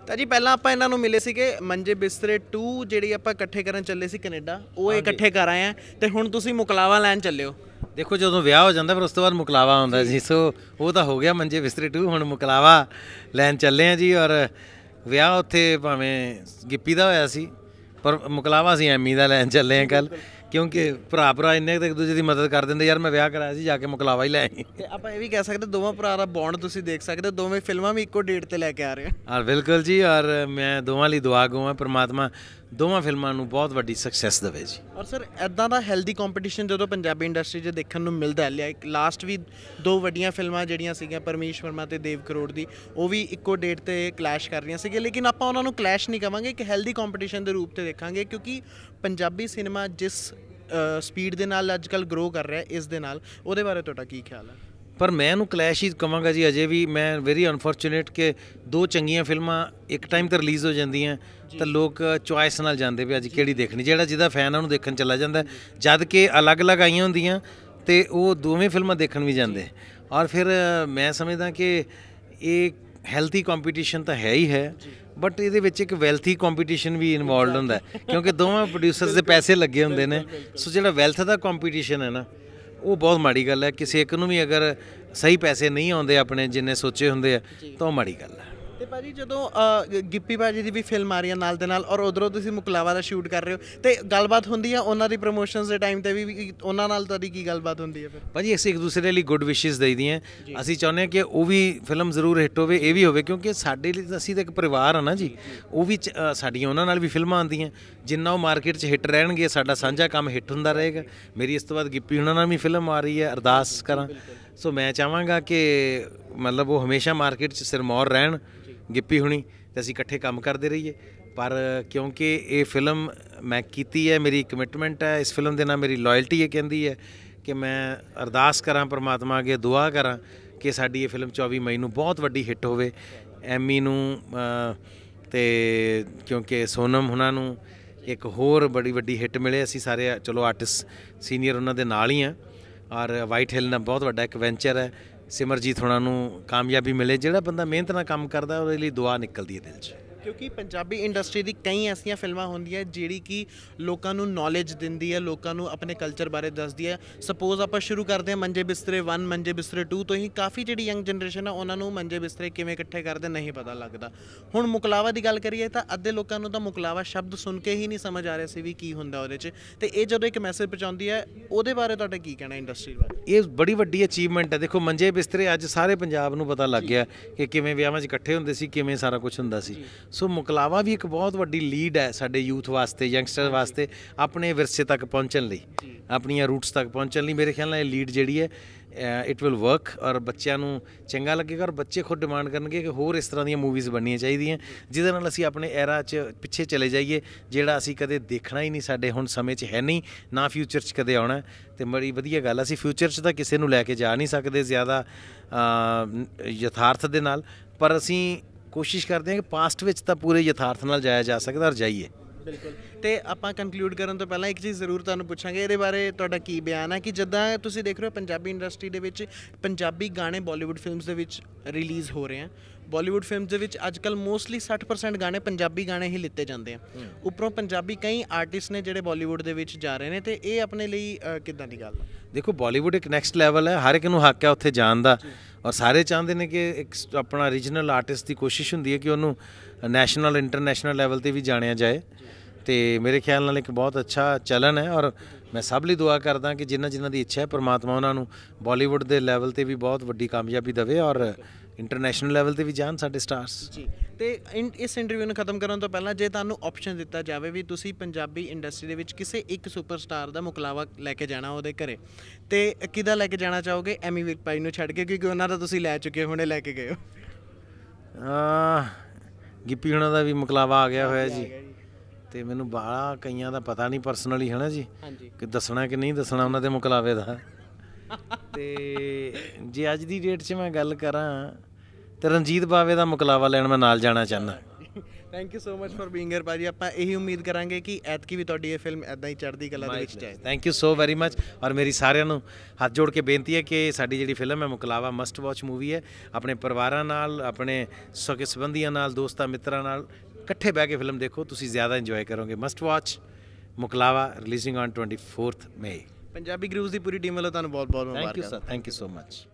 ਤਾਂ ਜੀ ਪਹਿਲਾਂ ਆਪਾਂ ਇਹਨਾਂ ਨੂੰ ਮਿਲੇ ਸੀਗੇ ਮੰਜੇ ਬਿਸਤਰੇ 2 ਜਿਹੜੀ ਆਪਾਂ ਇਕੱਠੇ ਕਰਨ ਚੱਲੇ ਸੀ ਕੈਨੇਡਾ, ਉਹ ਇਕੱਠੇ ਕਰ ਆਏ ਆ ਤੇ ਹੁਣ ਤੁਸੀਂ ਮੁਕਲਾਵਾ ਲੈਣ ਚੱਲੇ ਹੋ। ਦੇਖੋ ਜਦੋਂ ਵਿਆਹ ਹੋ ਜਾਂਦਾ ਫਿਰ ਉਸ ਤੋਂ ਬਾਅਦ ਮੁਕਲਾਵਾ ਆਉਂਦਾ ਜੀ। ਸੋ ਉਹ ਤਾਂ ਹੋ ਗਿਆ ਮੰਜੇ ਬਿਸਤਰੇ 2, ਹੁਣ ਮੁਕਲਾਵਾ ਲੈਣ ਚੱਲੇ ਆ ਜੀ। ਔਰ ਵਿਆਹ ਉੱਥੇ ਭਾਵੇਂ ਗਿੱਪੀ ਦਾ ਹੋਇਆ ਸੀ ਪਰ ਮੁਕਲਾਵਾ ਅਸੀਂ ਐਮੀ ਦਾ ਲੈਣ ਚੱਲੇ ਆ ਕੱਲ੍ਹ, ਕਿਉਂਕਿ ਭਰਾ ਇੰਨੇ ਇੱਕ ਦੂਜੇ ਦੀ ਮਦਦ ਕਰ ਦਿੰਦੇ। ਯਾਰ ਮੈਂ ਵਿਆਹ ਕਰਾਇਆ ਸੀ, ਜਾ ਕੇ ਮੁਕਲਾਵਾ ਹੀ ਲੈ ਆਈ। ਤੇ ਆਪਾਂ ਇਹ ਵੀ ਕਹਿ ਸਕਦੇ ਦੋਵਾਂ ਭਰਾ ਦਾ ਬੌਂਡ ਤੁਸੀਂ ਦੇਖ ਸਕਦੇ ਹੋ, ਦੋਵੇਂ ਫਿਲਮਾਂ ਵੀ ਇੱਕੋ ਡੇਟ ਤੇ ਲੈ ਕੇ ਆ ਰਹੇ ਆ। ਔਰ ਬਿਲਕੁਲ ਜੀ, ਔਰ ਮੈਂ ਦੋਵਾਂ ਲਈ ਦੁਆ ਗੋ ਹਾਂ, ਪ੍ਰਮਾਤਮਾ ਦੋਵਾਂ ਫਿਲਮਾਂ ਨੂੰ ਬਹੁਤ ਵੱਡੀ ਸਕਸੈਸ ਦੇਵੇ ਜੀ। ਔਰ ਸਰ ਇੱਦਾਂ ਦਾ ਹੈਲਦੀ ਕੰਪੀਟੀਸ਼ਨ ਜਦੋਂ ਪੰਜਾਬੀ ਇੰਡਸਟਰੀ 'ਚ ਦੇਖਣ ਨੂੰ ਮਿਲਦਾ ਹੈ, ਲਾਸਟ ਵੀ 2 ਵੱਡੀਆਂ ਫਿਲਮਾਂ ਜਿਹੜੀਆਂ ਸੀਗੀਆਂ ਪਰਮੇਸ਼ ਵਰਮਾ ਤੇ ਦੇਵ ਕਰੋੜ ਦੀ, ਉਹ ਵੀ ਇੱਕੋ ਡੇਟ ਤੇ ਕਲੈਸ਼ ਕਰ ਰਹੀਆਂ ਸੀਗੀਆਂ, ਲੇਕਿਨ ਆਪਾਂ ਉਹਨਾਂ ਨੂੰ ਕਲੈਸ਼ ਨਹੀਂ ਕਵਾਂਗੇ, ਇੱਕ ਹੈਲਦੀ ਕੰਪੀਟੀਸ਼ਨ ਦੇ ਰੂਪ ਤੇ ਦੇਖਾਂਗੇ, ਕਿਉਂਕਿ ਪੰਜਾਬੀ ਸਿਨੇਮਾ ਜਿਸ ਸਪੀਡ ਦੇ ਨਾਲ ਅੱਜ ਕੱਲ੍ਹ ਗਰੋ ਕਰ ਰਿਹਾ ਇਸ ਦੇ ਨਾਲ, ਉਹਦੇ ਬਾਰੇ ਤੁਹਾਡਾ ਕੀ ਖਿਆਲ ਹੈ? ਪਰ ਮੈਂ ਇਹਨੂੰ ਕਲੈਸ਼ ਹੀ ਕਵਾਂਗਾ ਜੀ। ਅਜੇ ਵੀ ਮੈਂ ਵੈਰੀ ਅਨਫੋਰਚੂਨੇਟ ਕਿ 2 ਚੰਗੀਆਂ ਫਿਲਮਾਂ ਇੱਕ ਟਾਈਮ ਤੇ ਰਿਲੀਜ਼ ਹੋ ਜਾਂਦੀਆਂ ਤਾਂ ਲੋਕ ਚੁਆਇਸ ਨਾਲ ਜਾਂਦੇ ਵੀ ਅੱਜ ਕਿਹੜੀ ਦੇਖਣੀ, ਜਿਹੜਾ ਜਿਹਦਾ ਫੈਨ ਆ ਉਹਨੂੰ ਦੇਖਣ ਚਲਾ ਜਾਂਦਾ, ਜਦ ਕਿ ਅਲੱਗ-ਅਲੱਗ ਆਈਆਂ ਹੁੰਦੀਆਂ ਤੇ ਉਹ ਦੋਵੇਂ ਫਿਲਮਾਂ ਦੇਖਣ ਵੀ ਜਾਂਦੇ। ਔਰ ਫਿਰ ਮੈਂ ਸਮਝਦਾ ਕਿ ਇਹ ਹੈਲਥੀ ਕੰਪੀਟੀਸ਼ਨ ਤਾਂ ਹੈ ਹੀ ਹੈ, ਬਟ ਇਹਦੇ ਵਿੱਚ ਇੱਕ ਵੈਲਥੀ ਕੰਪੀਟੀਸ਼ਨ ਵੀ ਇਨਵੋਲਵਡ ਹੁੰਦਾ, ਕਿਉਂਕਿ ਦੋਵਾਂ ਪ੍ਰੋਡਿਊਸਰਸ ਦੇ ਪੈਸੇ ਲੱਗੇ ਹੁੰਦੇ ਨੇ। ਸੋ ਜਿਹੜਾ ਵੈਲਥ ਦਾ ਕੰਪੀਟੀਸ਼ਨ ਹੈ ਨਾ, ਉਹ ਬਹੁਤ ਮਾੜੀ ਗੱਲ ਹੈ। ਕਿਸੇ ਇੱਕ ਨੂੰ ਵੀ ਅਗਰ ਸਹੀ ਪੈਸੇ ਨਹੀਂ ਆਉਂਦੇ ਆਪਣੇ ਜਿੰਨੇ ਸੋਚੇ ਹੁੰਦੇ ਆ ਤਾਂ ਉਹ ਮਾੜੀ ਗੱਲ ਹੈ। ਤੇ ਭਾਜੀ ਜਦੋਂ ਗਿੱਪੀ ਭਾਜੀ ਦੀ ਵੀ ਫਿਲਮ ਆ ਰਹੀ ਹੈ ਨਾਲ ਦੇ ਨਾਲ, ਔਰ ਉਧਰੋਂ ਤੁਸੀਂ ਮੁਕਲਾਵਾ ਦਾ ਸ਼ੂਟ ਕਰ ਰਹੇ ਹੋ, ਤੇ ਗੱਲਬਾਤ ਹੁੰਦੀ ਹੈ ਉਹਨਾਂ ਦੀ ਪ੍ਰਮੋਸ਼ਨਸ ਦੇ ਟਾਈਮ ਤੇ ਵੀ, ਉਹਨਾਂ ਨਾਲ ਤੁਹਾਡੀ ਕੀ ਗੱਲਬਾਤ ਹੁੰਦੀ ਹੈ ਫਿਰ? ਭਾਜੀ ਅਸੀਂ ਇੱਕ ਦੂਸਰੇ ਲਈ ਗੁੱਡ ਵਿਸ਼ੇਸ ਦੇਈਦੀਆਂ। ਅਸੀਂ ਚਾਹੁੰਦੇ ਹਾਂ ਕਿ ਉਹ ਵੀ ਫਿਲਮ ਜ਼ਰੂਰ ਹਿੱਟ ਹੋਵੇ, ਇਹ ਵੀ ਹੋਵੇ, ਕਿਉਂਕਿ ਸਾਡੇ ਲਈ ਤਾਂ ਅਸੀਂ ਤਾਂ ਇੱਕ ਪਰਿਵਾਰ ਆ ਨਾ ਜੀ। ਉਹ ਵੀ ਸਾਡੀਆਂ ਉਹਨਾਂ ਨਾਲ ਵੀ ਫਿਲਮਾਂ ਆਉਂਦੀਆਂ, ਜਿੰਨਾ ਉਹ ਮਾਰਕੀਟ 'ਚ ਹਿੱਟ ਰਹਿਣਗੇ ਸਾਡਾ ਸਾਂਝਾ ਕੰਮ ਹਿੱਟ ਹੁੰਦਾ ਰਹੇਗਾ। ਮੇਰੀ ਇਸ ਤੋਂ ਬਾਅਦ ਗਿੱਪੀ ਉਹਨਾਂ ਨਾਲ ਵੀ ਫਿਲਮ ਆ ਰਹੀ ਹੈ, ਅਰਦਾਸ ਕਰਾਂ। ਸੋ ਮੈਂ ਚਾਹਾਂਗਾ ਕਿ ਮਤਲਬ ਉਹ ਹਮੇਸ਼ਾ ਮਾਰਕੀਟ 'ਚ ਸਿਰਮੌਰ ਰਹਿਣ ਗਿੱਪੀ ਹੁਣੀ, ਤੇ ਅਸੀਂ ਇਕੱਠੇ ਕੰਮ ਕਰਦੇ ਰਹੀਏ। ਪਰ ਕਿਉਂਕਿ ਇਹ ਫਿਲਮ ਮੈਂ ਕੀਤੀ ਹੈ, ਮੇਰੀ ਕਮਿਟਮੈਂਟ ਹੈ ਇਸ ਫਿਲਮ ਦੇ ਨਾਲ, ਮੇਰੀ ਲਾਇਲਟੀ ਇਹ ਕਹਿੰਦੀ ਹੈ ਕਿ ਮੈਂ ਅਰਦਾਸ ਕਰਾਂ ਪਰਮਾਤਮਾ ਅੱਗੇ, ਦੁਆ ਕਰਾਂ ਕਿ ਸਾਡੀ ਇਹ ਫਿਲਮ 24 ਮਈ ਨੂੰ ਬਹੁਤ ਵੱਡੀ ਹਿੱਟ ਹੋਵੇ। ਐਮੀ ਨੂੰ ਤੇ ਕਿਉਂਕਿ ਸੋਨਮ ਹੁਣਾਂ ਨੂੰ ਇੱਕ ਹੋਰ ਬੜੀ ਵੱਡੀ ਹਿੱਟ ਮਿਲੇ। ਅਸੀਂ ਸਾਰੇ ਚਲੋ ਆਰਟਿਸਟ ਸੀਨੀਅਰ ਉਹਨਾਂ ਦੇ ਨਾਲ ਹੀ ਹਾਂ। ਔਰ ਵਾਈਟ ਹਿੱਲ ਨਾਲ ਬਹੁਤ ਵੱਡਾ ਇੱਕ ਵੈਂਚਰ ਹੈ। ਸਿਮਰਜੀਤ ਹੋਣਾ ਨੂੰ ਕਾਮਯਾਬੀ ਮਿਲੇ। ਜਿਹੜਾ ਬੰਦਾ ਮਿਹਨਤ ਨਾਲ ਕੰਮ ਕਰਦਾ ਉਹਦੇ ਲਈ ਦੁਆ ਨਿਕਲਦੀ ਹੈ ਦਿਲ 'ਚ। ਕਿਉਂਕਿ ਪੰਜਾਬੀ ਇੰਡਸਟਰੀ ਦੀ ਕਈ ਐਸੀਆਂ ਫਿਲਮਾਂ ਹੁੰਦੀਆਂ ਜਿਹੜੀ ਕਿ ਲੋਕਾਂ ਨੂੰ ਨੌਲੇਜ ਦਿੰਦੀ ਹੈ, ਲੋਕਾਂ ਨੂੰ ਆਪਣੇ ਕਲਚਰ ਬਾਰੇ ਦੱਸਦੀ ਹੈ। ਸਪੋਜ਼ ਆਪਾਂ ਸ਼ੁਰੂ ਕਰਦੇ ਹਾਂ ਮੰਜੇ ਬਿਸਤਰੇ 1, ਮੰਜੇ ਬਿਸਤਰੇ 2 ਤੋਂ ਹੀ, ਕਾਫੀ ਜਿਹੜੀ ਯੰਗ ਜਨਰੇਸ਼ਨ ਆ ਉਹਨਾਂ ਨੂੰ ਮੰਜੇ ਬਿਸਤਰੇ ਕਿਵੇਂ ਇਕੱਠੇ ਕਰਦੇ ਨਹੀਂ ਪਤਾ ਲੱਗਦਾ। ਹੁਣ ਮੁਕਲਾਵਾ ਦੀ ਗੱਲ ਕਰੀਏ ਤਾਂ ਅੱਧੇ ਲੋਕਾਂ ਨੂੰ ਤਾਂ ਮੁਕਲਾਵਾ ਸ਼ਬਦ ਸੁਣ ਕੇ ਹੀ ਨਹੀਂ ਸਮਝ ਆ ਰਿਹਾ ਸੀ ਵੀ ਕੀ ਹੁੰਦਾ ਉਹਦੇ 'ਚ, ਤੇ ਇਹ ਜਦੋਂ ਇੱਕ ਮੈਸੇਜ ਪਹੁੰਚਾਉਂਦੀ ਹੈ, ਉਹਦੇ ਬਾਰੇ ਤੁਹਾਡਾ ਕੀ ਕਹਿਣਾ ਇੰਡਸਟਰੀ ਬਾਰੇ? ਇਹ ਬੜੀ ਵੱਡੀ ਅਚੀਵਮੈਂਟ ਹੈ। ਦੇਖੋ ਮੰਜੇ ਬਿਸਤਰੇ ਅੱਜ ਸਾਰੇ ਪੰਜਾਬ ਨੂੰ ਪਤਾ ਲੱਗ ਗਿਆ ਕਿ ਕਿਵੇਂ ਵਿਆਹਾਂ 'ਚ ਇਕੱਠੇ ਹੁੰਦੇ ਸੀ, ਕਿਵੇਂ ਸਾਰਾ ਕੁਝ ਹੁੰਦਾ ਸੀ। ਸੋ ਮੁਕਲਾਵਾ ਵੀ ਇੱਕ ਬਹੁਤ ਵੱਡੀ ਲੀਡ ਹੈ ਸਾਡੇ ਯੂਥ ਵਾਸਤੇ, ਯੰਗਸਟਰ ਵਾਸਤੇ, ਆਪਣੇ ਵਿਰਸੇ ਤੱਕ ਪਹੁੰਚਣ ਲਈ, ਆਪਣੀਆਂ ਰੂਟਸ ਤੱਕ ਪਹੁੰਚਣ ਲਈ। ਮੇਰੇ ਖਿਆਲ ਨਾਲ ਇਹ ਲੀਡ ਜਿਹੜੀ ਹੈ ਇਟ ਵਿਲ ਵਰਕ, ਔਰ ਬੱਚਿਆਂ ਨੂੰ ਚੰਗਾ ਲੱਗੇਗਾ, ਔਰ ਬੱਚੇ ਖੁਦ ਡਿਮਾਂਡ ਕਰਨਗੇ ਕਿ ਹੋਰ ਇਸ ਤਰ੍ਹਾਂ ਦੀਆਂ ਮੂਵੀਜ਼ ਬਣਨੀਆਂ ਚਾਹੀਦੀਆਂ ਜਿਹਦੇ ਨਾਲ ਅਸੀਂ ਆਪਣੇ ਐਰਾ 'ਚ ਪਿੱਛੇ ਚਲੇ ਜਾਈਏ, ਜਿਹੜਾ ਅਸੀਂ ਕਦੇ ਦੇਖਣਾ ਹੀ ਨਹੀਂ, ਸਾਡੇ ਹੁਣ ਸਮੇਂ 'ਚ ਹੈ ਨਹੀਂ, ਨਾ ਫਿਊਚਰ 'ਚ ਕਦੇ ਆਉਣਾ। ਅਤੇ ਬੜੀ ਵਧੀਆ ਗੱਲ, ਅਸੀਂ ਫਿਊਚਰ 'ਚ ਤਾਂ ਕਿਸੇ ਨੂੰ ਲੈ ਕੇ ਜਾ ਨਹੀਂ ਸਕਦੇ ਜ਼ਿਆਦਾ ਯਥਾਰਥ ਦੇ ਨਾਲ, ਪਰ ਅਸੀਂ ਕੋਸ਼ਿਸ਼ ਕਰਦੇ ਹਾਂ ਕਿ ਪਾਸਟ ਵਿੱਚ ਤਾਂ ਪੂਰੇ ਯਥਾਰਥ ਨਾਲ ਜਾਇਆ ਜਾ ਸਕਦਾ, ਔਰ ਜਾਈਏ। ਬਿਲਕੁਲ। ਤੇ ਆਪਾਂ ਕਨਕਲੂਡ ਕਰਨ ਤੋਂ ਪਹਿਲਾਂ ਇੱਕ ਚੀਜ਼ ਜ਼ਰੂਰ ਤੁਹਾਨੂੰ ਪੁੱਛਾਂਗੇ, ਇਹਦੇ ਬਾਰੇ ਤੁਹਾਡਾ ਕੀ ਬਿਆਨ ਹੈ ਕਿ ਜਿੱਦਾਂ ਤੁਸੀਂ ਦੇਖ ਰਹੇ ਹੋ ਪੰਜਾਬੀ ਇੰਡਸਟਰੀ ਦੇ ਵਿੱਚ ਪੰਜਾਬੀ ਗਾਣੇ ਬਾਲੀਵੁੱਡ ਫਿਲਮਸ ਦੇ ਵਿੱਚ ਰਿਲੀਜ਼ ਹੋ ਰਹੇ ਆ, ਬਾਲੀਵੁੱਡ ਫਿਲਮਸ ਦੇ ਵਿੱਚ ਅੱਜ ਕੱਲ੍ਹ ਮੋਸਟਲੀ 60% ਗਾਣੇ ਪੰਜਾਬੀ ਗਾਣੇ ਹੀ ਲਿੱਤੇ ਜਾਂਦੇ ਆ। ਉੱਪਰੋਂ ਪੰਜਾਬੀ ਕਈ ਆਰਟਿਸਟ ਨੇ ਜਿਹੜੇ ਬਾਲੀਵੁੱਡ ਦੇ ਵਿੱਚ ਜਾ ਰਹੇ ਨੇ, ਤੇ ਇਹ ਆਪਣੇ ਲਈ ਕਿੱਦਾਂ ਦੀ ਗੱਲ? ਦੇਖੋ ਬਾਲੀਵੁੱਡ ਇੱਕ ਨੈਕਸਟ ਲੈਵਲ ਹੈ, ਹਰ ਇੱਕ ਨੂੰ ਹੱਕ ਹੈ ਉੱਥੇ ਜਾਣ ਦਾ, ਔਰ ਸਾਰੇ ਚਾਹੁੰਦੇ ਨੇ ਕਿ ਇੱਕ ਆਪਣਾ ਰੀਜਨਲ ਆਰਟਿਸਟ ਦੀ ਕੋਸ਼ਿਸ਼ ਹੁੰਦੀ ਹੈ ਕਿ ਉਹਨੂੰ ਨੈਸ਼ਨਲ ਇੰਟਰਨੈਸ਼ਨਲ ਲੈਵਲ 'ਤੇ ਵੀ ਜਾਣਿਆ ਜਾਏ। ਅਤੇ ਮੇਰੇ ਖਿਆਲ ਨਾਲ ਇੱਕ ਬਹੁਤ ਅੱਛਾ ਚਲਨ ਹੈ, ਔਰ ਮੈਂ ਸਭ ਲਈ ਦੁਆ ਕਰਦਾ ਕਿ ਜਿਨ੍ਹਾਂ ਦੀ ਇੱਛਾ ਹੈ ਪਰਮਾਤਮਾ ਉਹਨਾਂ ਨੂੰ ਬਾਲੀਵੁੱਡ ਦੇ ਲੈਵਲ 'ਤੇ ਵੀ ਬਹੁਤ ਵੱਡੀ ਕਾਮਯਾਬੀ ਦੇਵੇ, ਔਰ ਇੰਟਰਨੈਸ਼ਨਲ ਲੈਵਲ 'ਤੇ ਵੀ ਜਾਣ ਸਾਡੇ ਸਟਾਰਸ ਜੀ। ਤੇ ਇਸ ਇੰਟਰਵਿਊ ਨੂੰ ਖਤਮ ਕਰਨ ਤੋਂ ਪਹਿਲਾਂ ਜੇ ਤੁਹਾਨੂੰ ਆਪਸ਼ਨ ਦਿੱਤਾ ਜਾਵੇ ਵੀ ਤੁਸੀਂ ਪੰਜਾਬੀ ਇੰਡਸਟਰੀ ਦੇ ਵਿੱਚ ਕਿਸੇ ਇੱਕ ਸੁਪਰਸਟਾਰ ਦਾ ਮੁਕਲਾਵਾ ਲੈ ਕੇ ਜਾਣਾ ਉਹਦੇ ਘਰੇ, ਤੇ ਕਿਹਦਾ ਲੈ ਕੇ ਜਾਣਾ ਚਾਹੋਗੇ? ਐਮੀ ਵਿਰਕ ਭਾਈ ਨੂੰ ਛੱਡ ਕੇ, ਕਿਉਂਕਿ ਉਹਨਾਂ ਦਾ ਤੁਸੀਂ ਲੈ ਚੁੱਕੇ ਹੋ, ਹੁਣੇ ਲੈ ਕੇ ਗਏ ਹੋ। ਗਿੱਪੀ ਹੁਣਾਂ ਦਾ ਵੀ ਮੁਕਲਾਵਾ ਆ ਗਿਆ ਹੋਇਆ ਜੀ, ਅਤੇ ਮੈਨੂੰ ਬਾਹਲਾ ਕਈਆਂ ਦਾ ਪਤਾ ਨਹੀਂ ਪਰਸਨਲੀ, ਹੈ ਨਾ ਜੀ, ਕਿ ਦੱਸਣਾ ਕਿ ਨਹੀਂ ਦੱਸਣਾ ਉਹਨਾਂ ਦੇ ਮੁਕਲਾਵੇ ਦਾ। ਅਤੇ ਜੇ ਅੱਜ ਦੀ ਡੇਟ 'ਚ ਮੈਂ ਗੱਲ ਕਰਾਂ ਤਾਂ ਰਣਜੀਤ ਬਾਵੇ ਦਾ ਮੁਕਲਾਵਾ ਲੈਣ ਮੈਂ ਨਾਲ ਜਾਣਾ ਚਾਹੁੰਦਾ। Thank you so much for being here ਭਾਜੀ। ਆਪਾਂ ਇਹੀ ਉਮੀਦ ਕਰਾਂਗੇ ਕਿ ਐਤਕੀ ਵੀ ਤੁਹਾਡੀ ਇਹ ਫਿਲਮ ਐਦਾਂ ਹੀ ਚੜ੍ਹਦੀ ਕਲਾ ਦੇ ਵਿੱਚ ਜਾਏ। Thank you so very much. ਔਰ ਮੇਰੀ ਸਾਰਿਆਂ ਨੂੰ ਹੱਥ ਜੋੜ ਕੇ ਬੇਨਤੀ ਹੈ ਕਿ ਸਾਡੀ ਜਿਹੜੀ ਫਿਲਮ ਹੈ ਮੁਕਲਾਵਾ ਮਸਟ ਵਾਚ ਮੂਵੀ ਹੈ। ਆਪਣੇ ਪਰਿਵਾਰਾਂ ਨਾਲ, ਆਪਣੇ ਸਕੇ ਸੰਬੰਧੀਆਂ ਨਾਲ, ਦੋਸਤਾਂ ਮਿੱਤਰਾਂ ਨਾਲ ਇਕੱਠੇ ਬਹਿ ਕੇ ਫਿਲਮ ਦੇਖੋ, ਤੁਸੀਂ ਜ਼ਿਆਦਾ ਇੰਜੋਏ ਕਰੋਗੇ। Must watch Muklawa, releasing on 24th May। Punjabi grooves ਦੀ ਪੂਰੀ ਟੀਮ ਵੱਲੋਂ ਤੁਹਾਨੂੰ ਬਹੁਤ ਬਹੁਤ ਮੁਬਾਰਕਾਂ। Thank you sir, thank you so much.